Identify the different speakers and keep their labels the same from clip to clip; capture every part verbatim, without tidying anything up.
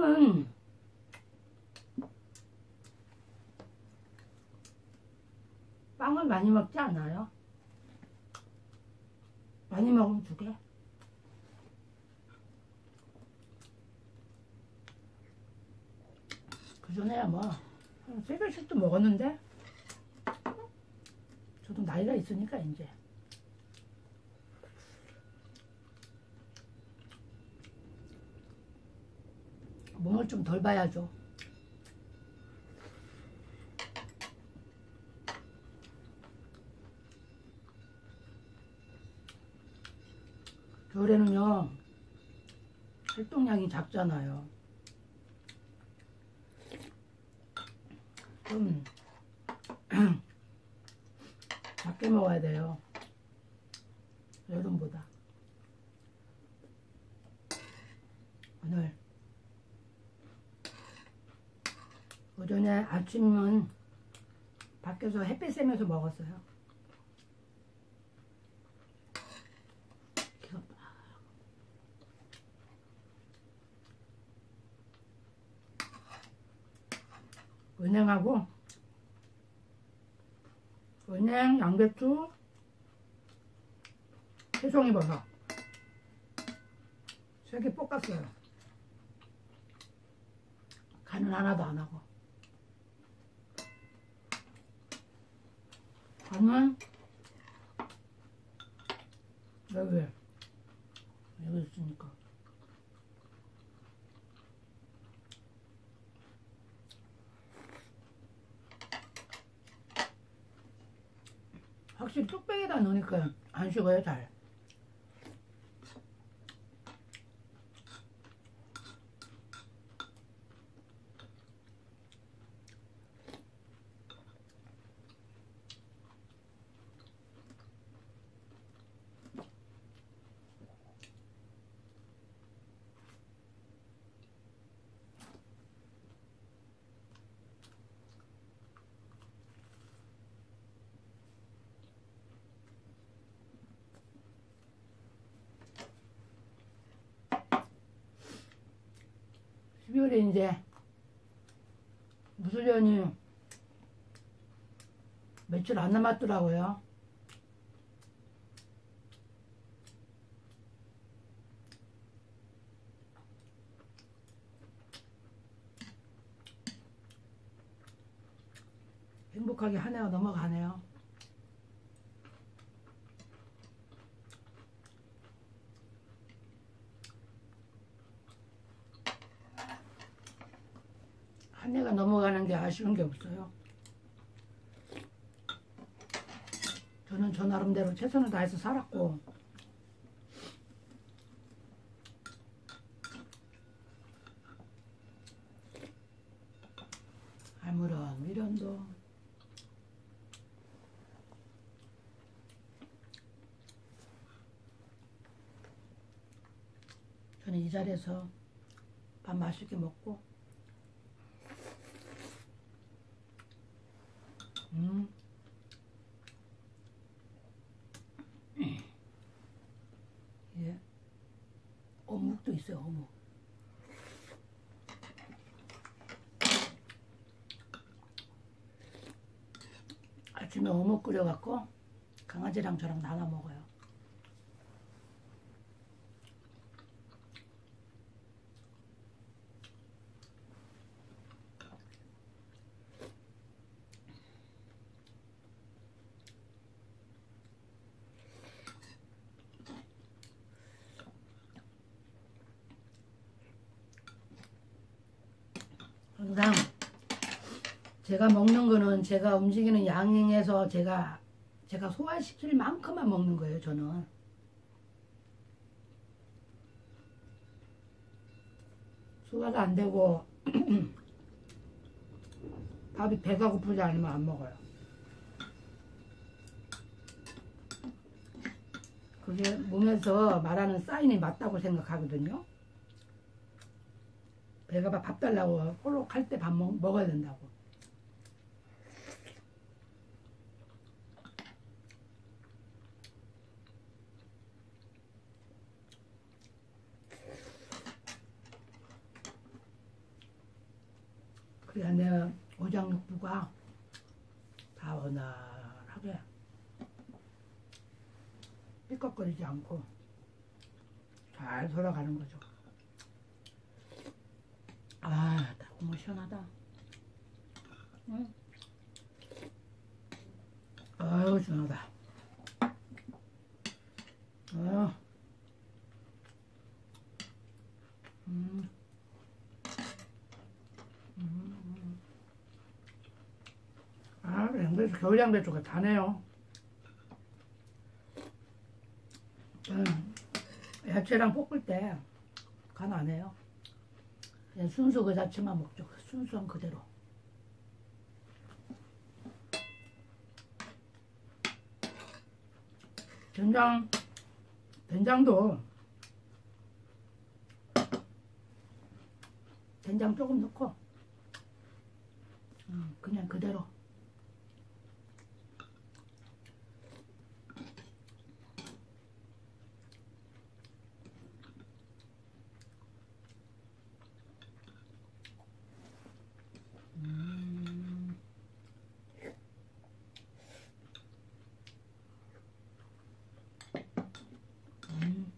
Speaker 1: 빵은 빵을 많이 먹지 않아요. 많이 먹으면 두 개. 그 전에야 뭐 세 개씩도 먹었는데 저도 나이가 있으니까 이제 몸을 좀 덜 봐야죠. 겨울에는요 활동량이 작잖아요. 좀 작게 먹어야 돼요. 여름보다. 오늘 오전에 아침은 밖에서 햇빛 쐬면서 먹었어요. 은행하고 은행, 양배추, 새송이버섯 세 개 볶았어요. 간은 하나도 안 하고. 간은 여기 여기 있으니까 확실히 뚝배기에다 넣으니까 안 식어요 잘. 십이월에 이제 무술년이 며칠 안 남았더라고요. 행복하게 한 해가 넘어가네요. 한 해가 넘어가는 게 아쉬운 게 없어요. 저는 저 나름대로 최선을 다해서 살았고 아무런 미련도 저는 이 자리에서 밥 맛있게 먹고 음. 예. 어묵도 있어요, 어묵. 아침에 어묵 끓여갖고 강아지랑 저랑 나눠 먹어요. 항상 제가 먹는 거는 제가 움직이는 양에서 제가 제가 소화시킬 만큼만 먹는 거예요. 저는 소화가 안 되고 밥이 배가 고프지 않으면 안 먹어요. 그게 몸에서 말하는 사인이 맞다고 생각하거든요. 배가 밥 달라고 홀록 할 때 밥 먹어야 된다고. 그래야 내 오장육부가 다 원활하게 삐걱거리지 않고 잘 돌아가는 거죠. 아, 너무 시원하다. 응? 아유, 시원하다. 아유. 음. 음. 아, 양배추, 겨울 양배추가 다네요. 음. 야채랑 볶을 때 간 안 해요. 그냥 순수 그 자체만 먹죠. 순수한 그대로. 된장, 된장도 된장 조금 넣고 음, 그냥 그대로. 음. 음.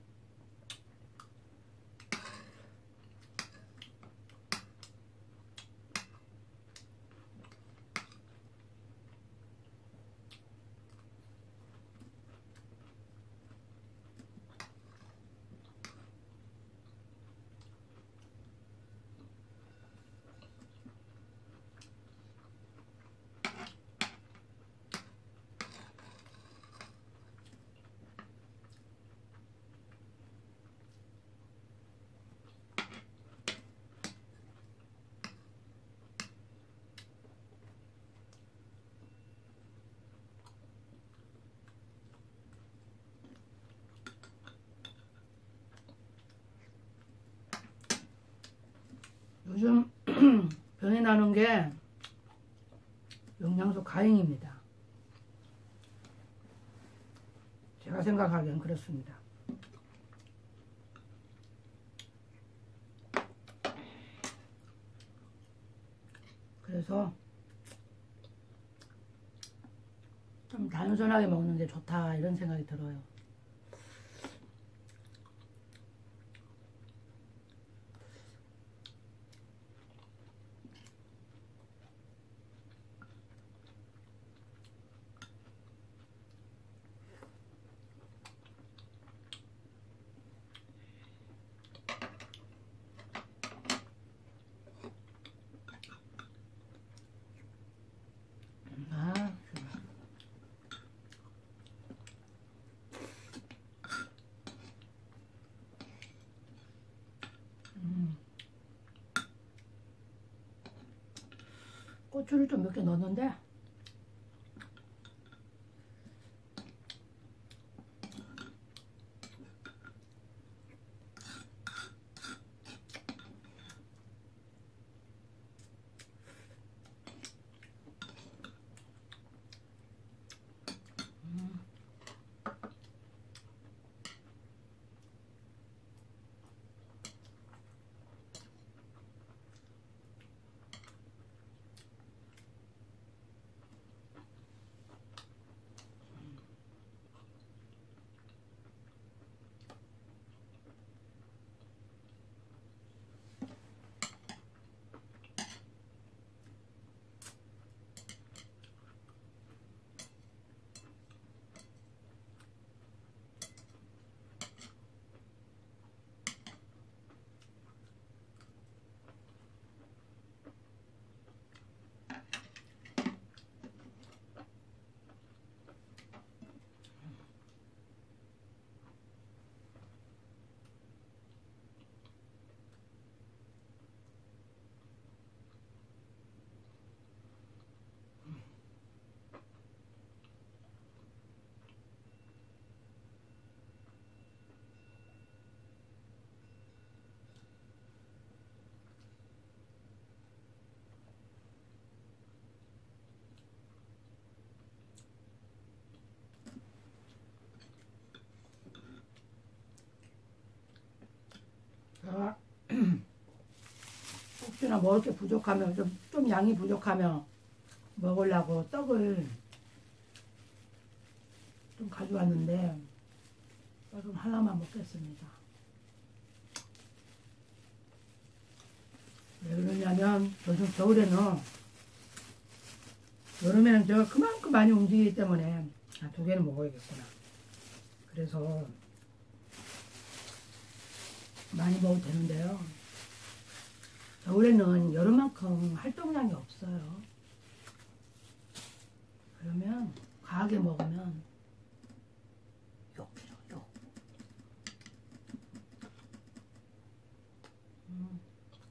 Speaker 1: 요즘 병이 나는 게 영양소 과잉입니다. 제가 생각하기엔 그렇습니다. 그래서 좀 단순하게 먹는 게 좋다 이런 생각이 들어요. 아, 음. 고추를 좀 몇 개 넣었는데 음. 제가 혹시나 먹을 게 부족하면 좀, 좀 좀 양이 부족하면 먹으려고 떡을 좀 가져왔는데 떡은 하나만 먹겠습니다. 왜 그러냐면 요즘 겨울에는 여름에는 제가 그만큼 많이 움직이기 때문에 아, 두 개는 먹어야겠구나. 그래서 많이 먹어도 되는데요. 겨울에는 여름만큼 활동량이 없어요. 그러면 과하게 먹으면 욕해요, 욕. 음.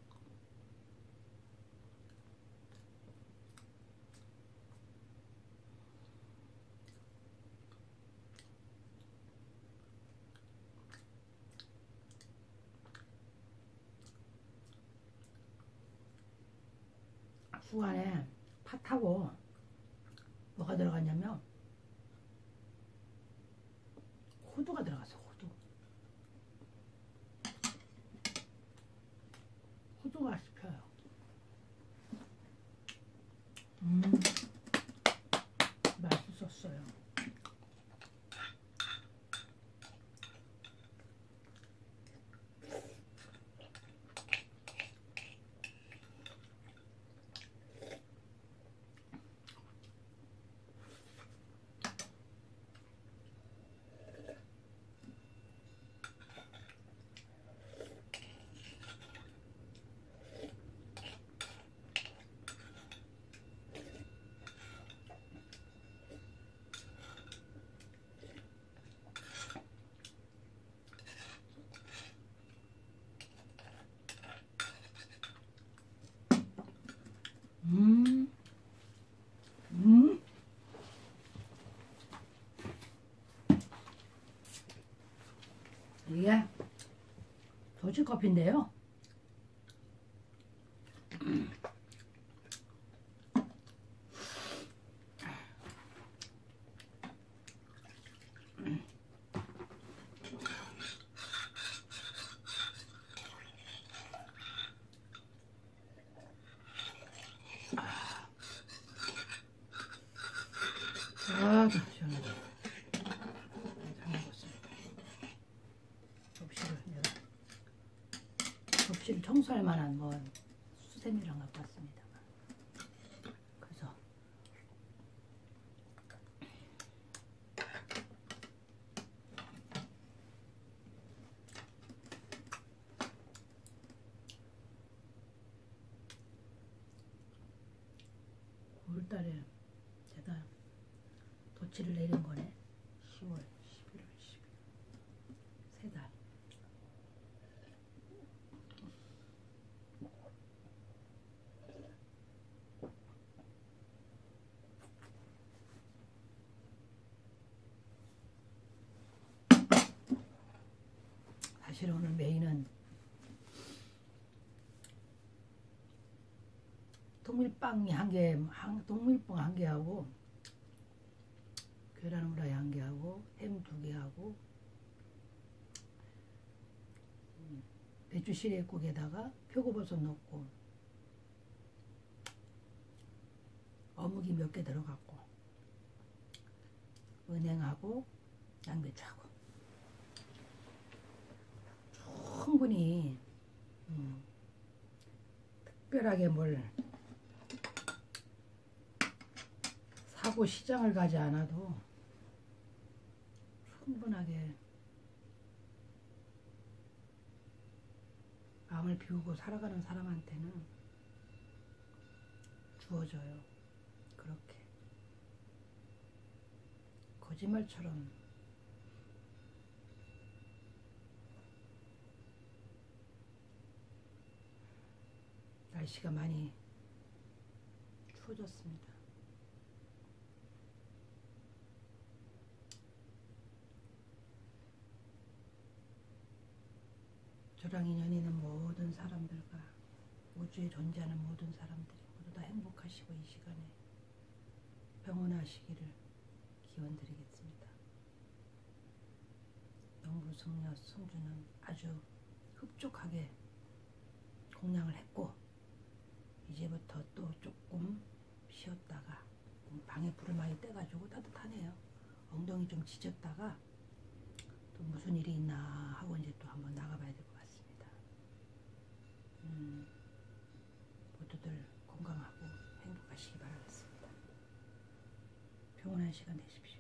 Speaker 1: 수간에 팥하고 뭐가 들어갔냐면 호두가 들어갔어. 호두. 호두가 씹혀요. 음, 맛있었어요. 음, 음. 이게 도치커피인데요. 아, 시원하다. 잘 먹었습니다. 접시를 내가 접시를 청소할 만한 뭐 수세미랑 갖고 왔습니다. 그래서 오월달에 제가 도치를 내린 거네. 시월, 십일월, 십이월 세 달. 사실 오늘 메인은 통밀빵 한 개, 한, 통밀빵 한 개하고 계란 후라이 한 개하고 햄 두 개하고 배추 시래국에다가 표고버섯 넣고 어묵이 몇 개 들어갔고 은행하고 양배추하고 충분히 음, 특별하게 뭘 사고 시장을 가지 않아도 충분하게 마음을 비우고 살아가는 사람한테는 주어져요. 그렇게 거짓말처럼 날씨가 많이 추워졌습니다. 저랑 인연 있는 모든 사람들과 우주에 존재하는 모든 사람들이 모두 다 행복하시고 이 시간에 평온하시기를 기원드리겠습니다. 영부 승려 성주는 아주 흡족하게 공양을 했고 이제부터 또 좀 방에 불을 많이 떼가지고 따뜻하네요. 엉덩이 좀 지졌다가 또 무슨 일이 있나 하고 이제 또 한번 나가봐야 될 것 같습니다. 음, 모두들 건강하고 행복하시기 바라겠습니다. 평온한 시간 되십시오.